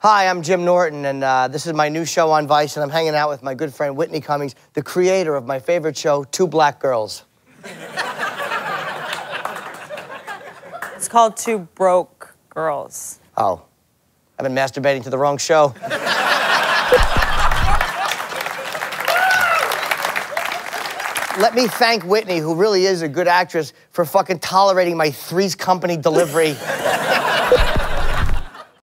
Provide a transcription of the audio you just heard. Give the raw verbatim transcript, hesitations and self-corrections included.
Hi, I'm Jim Norton, and uh, this is my new show on Vice, and I'm hanging out with my good friend Whitney Cummings, the creator of my favorite show, Two Black Girls. It's called Two Broke Girls. Oh, I've been masturbating to the wrong show. Let me thank Whitney, who really is a good actress, for fucking tolerating my Three's Company delivery.